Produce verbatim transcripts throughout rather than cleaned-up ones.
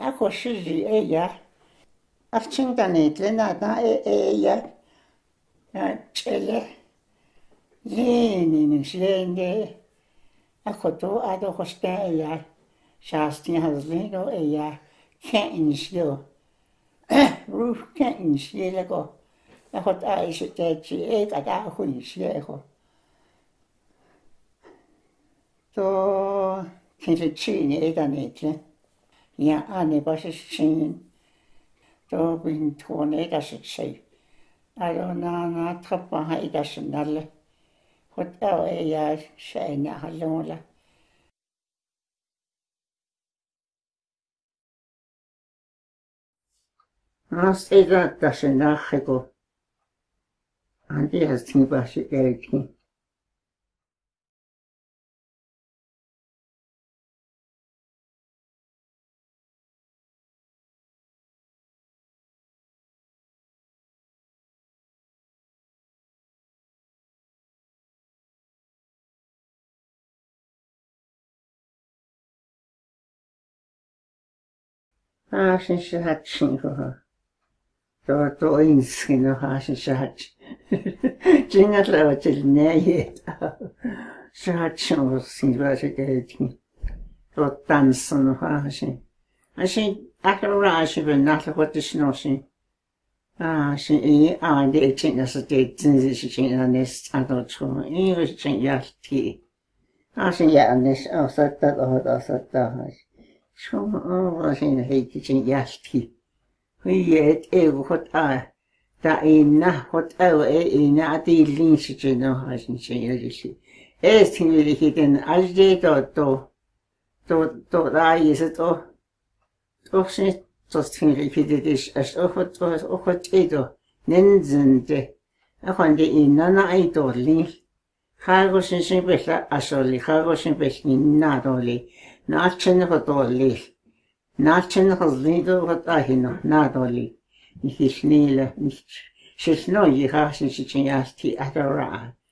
ako shiri eya afchintanit lenata eya chele lini nishende ako to ado hosta eya shasti hazlido eya kenishlo roof kenishlo ko ako ta ishitechi e kada hunishlo to kinchini edanete ja ane bashin to bin tone das sei alo na na trappa ha idas nalle hot e ja scheine hallola nas eda das nachego andi has tin bashi elki ah shin shahat shin ho to to inskin ha shin shahat jingat la til nei shahat shin sin bashi elki to dansen ha shin ashin akara ashin ben nach wat is no shin ah shin e ah de tin as de tin is shin an is ado chu e was shin yalti ah shin ya an is oh so that oh that so that chu oh shin he shin yalti hui et e hot ah da inna hot oh e inna ati lin shin no ha shin shin yalti es tin wir hiten alde to to to to da is to to shin das tin ich is as auch was auch edo nenzende akhande inana aidoli khago shin shin bella asoli khago shin bella nadoli nachen hodoli nachen hodlido hodahino nadoli nicht schnelle nicht schno je hashin shin yasti adora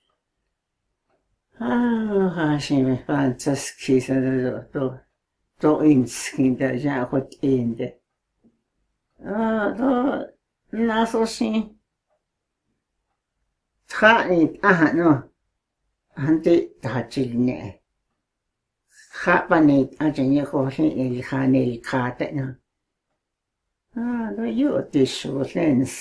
ah shin fantastic so to to inskin da ja hot inde ah to naso shin trait ah no ante tachilne khapanit ajanye khohin el khanel khata na ah no yo tisholens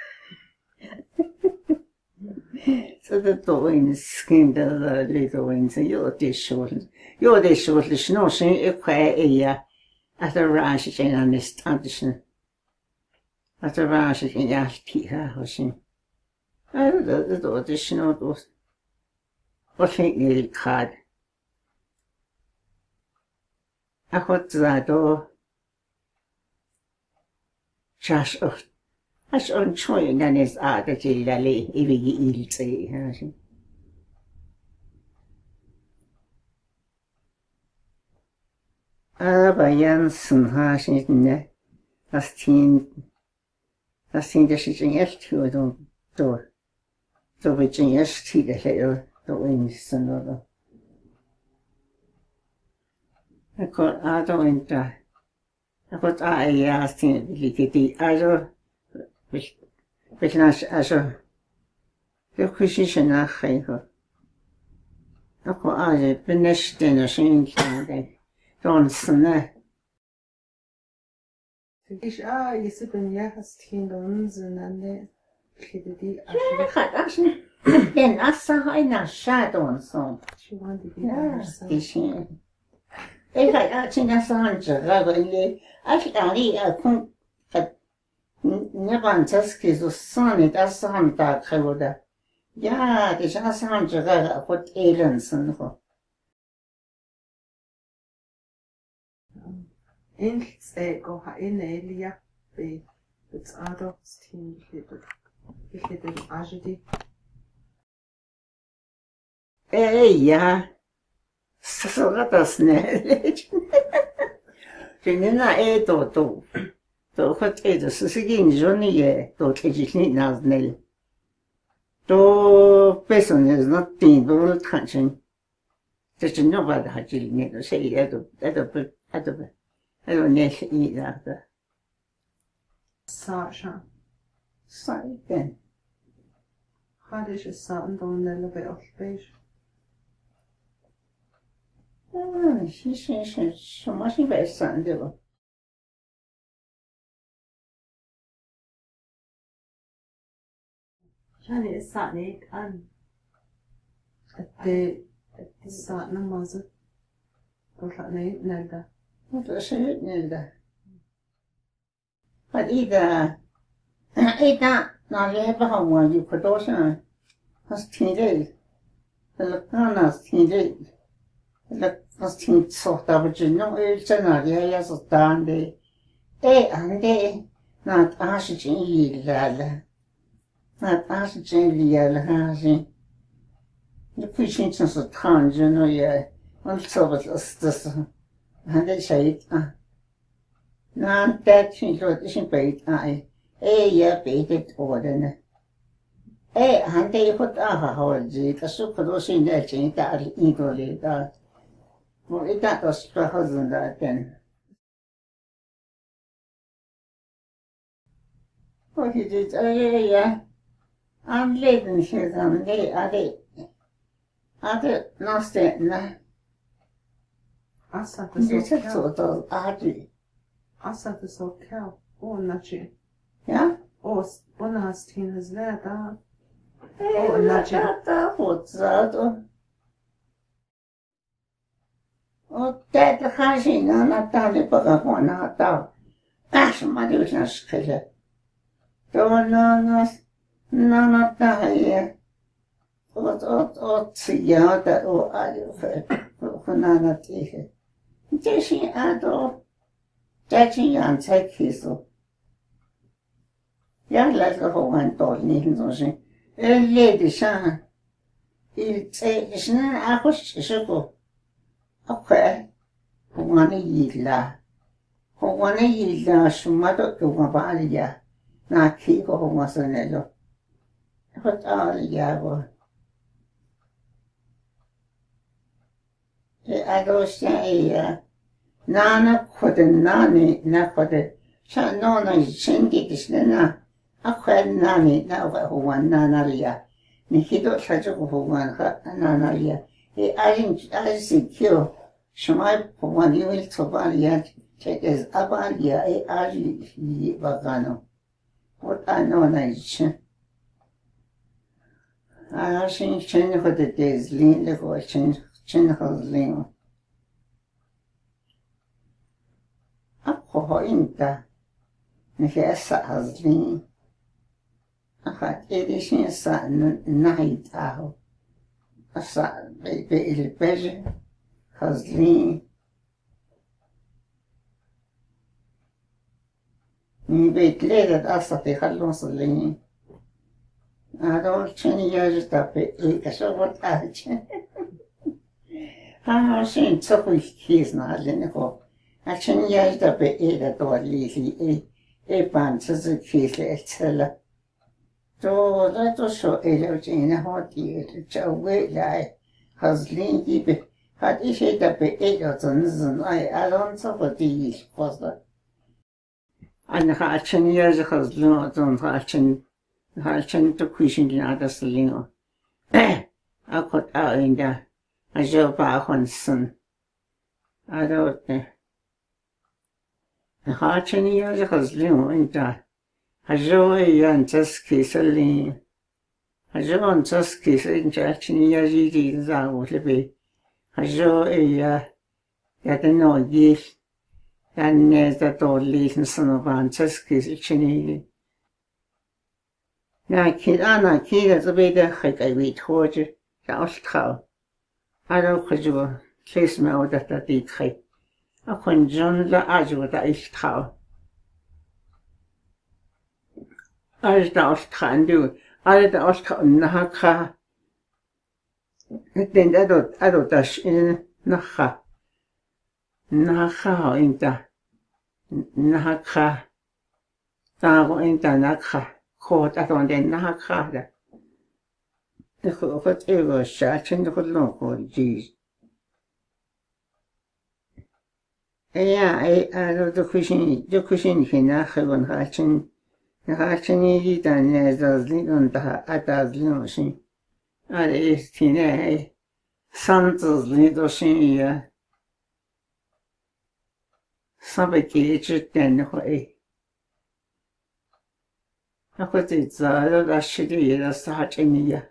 so the toins skin the little wings yo tishol yo tishol shno shin ekwa eya at the rash shin an establishment at the rash shin yalti ha hoshin ah the the additional dos what think el khad akhot zado chash och as on choy nanes a da jilale ibi iltse ha shin ah bayan sun ha shin ne das tin das tin das shin echt do do do bichin echt ti da he do in sun do ako ado entra ako ta ya tin likiti ajo Bechnas also yo khishin na khayo ako aje beneste na shin kade don sne ich ah ist bin ja hast hin uns nande khididi ja khadashin den asa hayna shadon so she wanted to yeah ishin e khay a china sanje rago ile ashari a kun nevan taski so sonnet as santa khawoda ja de sanje rago hot elensen ho in se go ha in elia be it's ado stin khididi khididi ajdi eh ja so gatas ne Kenena e to to to hot e to sigin joni e to tejini naznel to persones not tin bol kanchen te no va da hajil ne to sei e to e to e to Eller næste i der. Sasha. Saiken. Har ikke sådan nogen eller ved Olbæs. Ja, jeg synes, så måske være sådan det var. Shani is Sani and Det er sådan en måde. Og så nej, nælder. Det er sødt nælder. Fordi der, i dag, når jeg behøver jo på dåsen, hos tidlig, eller grænners tidlig, eller hos tidlig sort af nogle øvelser, når jeg er så stående det. Det er det, når det er så tidlig, eller når det er så tidlig, eller her, så det kunne ikke sådan så træne, når jeg altid var så han det sagde, når det er tidlig, det er sin bed, ej. Eh, jeg bedet ordene. Eh, han det er på dagholdet, og så kan du se en ting, der er indgående der. Hvor i dag der skal have den der den. Og det er ja. Anledningen det er det. Er det næsten. Altså, det Det så er så der er det. Altså, det så kæv. Åh, natje. Ja? Åh, under hans tin has været der. Eh, der der fortsat og og det er kanskje en anden dag på grund af der. Ah, så må det jo sådan skrive. Det var noget, noget der er og og og siger der og er for for noget det. Det siger at og det siger han til så. Jeg lader få en dårlig så sige. Lidt sådan. Il te sådan er hos så på. Okay. Hun er illa. Hun er illa, som er der jo bare ja. Når kigger hun er sådan eller. Hvad er det jeg var? Det er også ja. Nana kunne nani na kunne. Så når når sendte det sådan okay nani na hun nana lia. Nikido sajo huwan ha nanalia. E arin asikyo. Shumai huwan yul tobalia. Check abalia e ari yi bagano. What I know na ich. I shin chen for the days lean the go chen chen has lean. Akko ho inta. Nihesa has lean. Aha, edishin sa night aho. Asa be il beje hazlin. Ni be ledet asa te khallon salin. Adol cheni yaje tape e kaso wat ache. Ha shin tsoku his na len ko. A cheni yaje tape e da to li e e pan tsu his le tsela. Så der er så eller en har de så vel has linki be hat ikke der be eller sådan sådan ej er så for de forstår an har chenia så has lo sådan har chen har chen to kusin din ada slingo akot er en der altså bare honsen er det har chenia så has lo en der Hajo yan taski sali. Hajo on taski sali chachini ya jiri za ulebe. Hajo ya ya de no yi. Ya ne da to li sono van taski chini. Na ki ana ki da zbe de khai wi thoje. Ya os khao. Aro khajo kes me o da ta ti khai. A khon jon la ajo da is khao. Alle der også kan du, alle der også kan naha. Den der dort, er dort das in naha. Naha in da. Naha. Da wo in da naha. Kort er dort den naha da. Det kunne godt være særligt, det kunne nok gå i. Ja, also du kushin, du kushin hina khibun hachin, hachin yi dan ne zazli und da adazli noshin. Ale istine sanzli doshin ya. Sabeki jitten hoi. Akhoti zalo da shidi ya sahachini ya.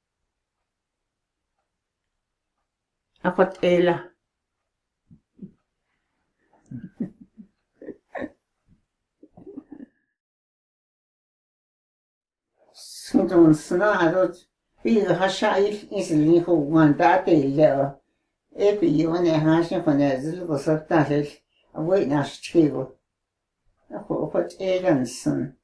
Akhot ela. Sindon snarot. Biga hasha isli ho wanda te leo. Epi yone hashin kone zil gosakta lel. Away nash chigo. Akhot elanson.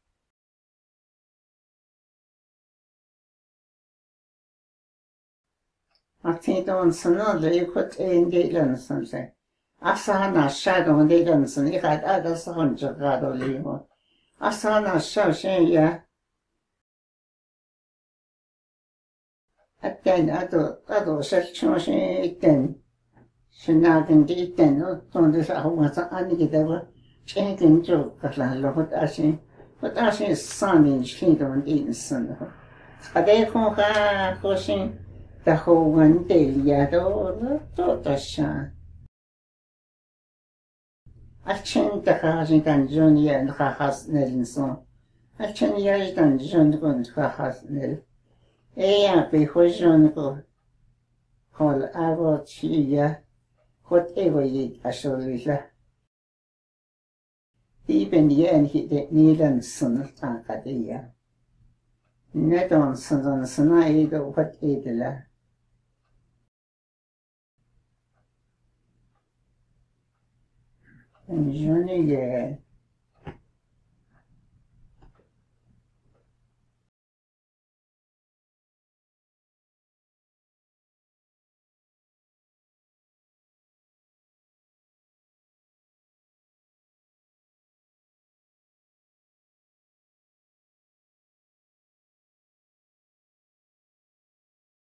Atidon sana leikot en delanson se. Asana shadow delanson. Ik had agas honja gado limo. Asana shashen ya. Atten ado ado shalchoshen itten. Shinagan ditten. Donde sa huwasa anigidava. Chenkin jo kala lohot ashin. Hot ashin sanin shindon dinson. Ade kon ha koshin. Da hogan deliado tota shan. Alchen da hajin dan jonia khas nelinson. Alchen yaj dan jon gon khas nel. Eya be hojon ko. Hol avo chia. Hot evo yi asolila. Iben yen hit nilan sun tankadia. Nedon sun suna edo hot edela. Johnny, yeah.